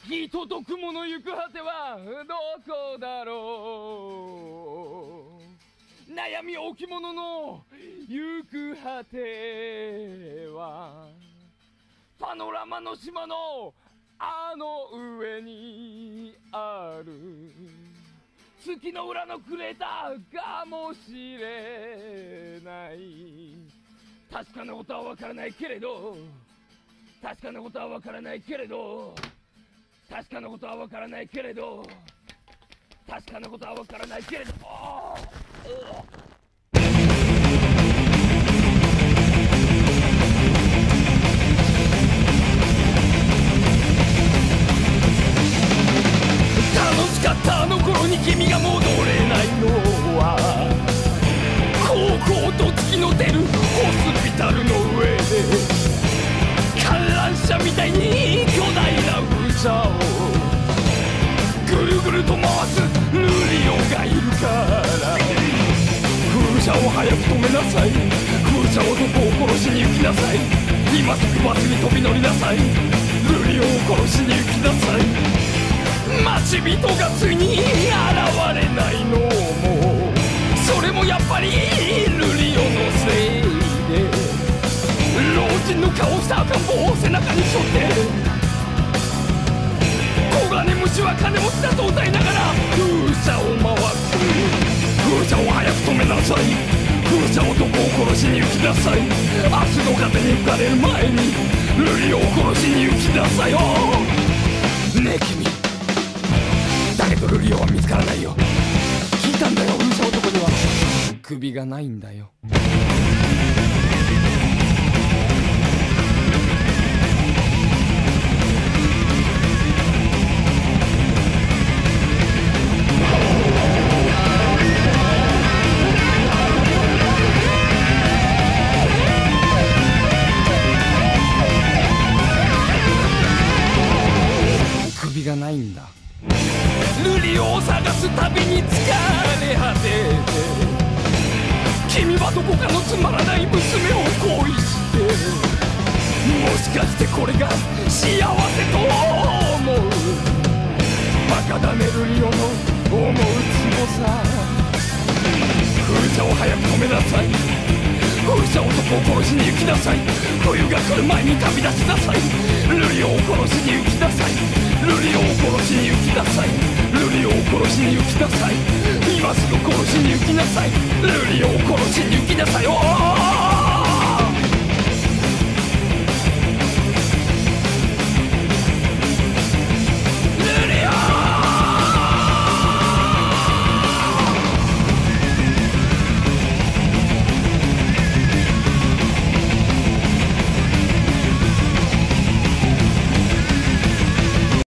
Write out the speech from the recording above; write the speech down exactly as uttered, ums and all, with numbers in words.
き届く者行く果てはどこだろう。悩み置物の行く果てはパノラマの島のあの上にある月の裏のクレーターかもしれない。確かなことはわからないけれど、確かなことはわからないけれど、確かなことはわからないけれど、確かなことはわからないけれど、楽しかったあの頃に君が戻れないのは高校と月の出るホスピタルの上で観覧車みたいに巨大な風車をぐるぐると回すルリオがいるから風車を早く止めなさい。風車男を殺しに行きなさい。今すぐバスに飛び乗りなさい。ルリオを殺しに行きなさい。待ち人がついに現れないのもそれもやっぱりルリオのせいで老人の顔した赤ん坊を背中に背負って黄金虫は金持ちだと歌いながら風車を回す。風車を早く止めなさい。風車男を殺しに行きなさい。明日の風に吹かれる前にルリオを殺しに行きなさいよ。ねえ君、だけどルリオは見つからないよ。聞いたんだよ、風車男には首がないんだよ。首がないんだ。ルリオを探すたびに疲れ果てて君はどこかのつまらない娘を恋してもしかしてこれが幸せと思う。バカだねルリオの思うつぼさ。風車を早く止めなさい。風車男を殺しに行きなさい。冬が来る前に旅立ちなさい。ルリオを殺しに行きなさい。ルリオを殺しに行きなさい。ルリオを殺しに行きなさい。今すぐ殺しに行きなさい。ルリオを殺しに行きなさい。おー